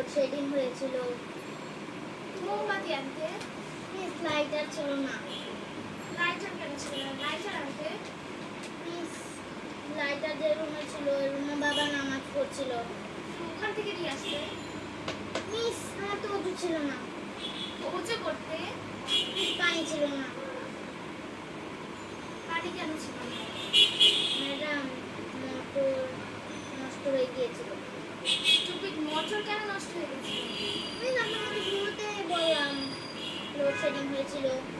Load shedding হয়েছিল। মোমবাতি আনতে মিস লাইটার ছিল না। লাইটার কেন ছিল না? লাইটার আনতে মিস লাইটার যে রুমে ছিল ওই রুমে বাবা নামাজ পড়ছিল। ওখান থেকে নিয়ে আসতে। মিস আমার তো ওযু ছিল না। ওযু করতে মিস পানি ছিল না। পানি কেন ছিল না? ম্যাডাম মোটর নষ্ট হয়ে গিয়েছিল। স্টুপিড, মোটর কেন নষ্ট হয়ে গেছে? মিস আপনাকে শুরুতে বললাম লোডশেডিং হয়েছিল।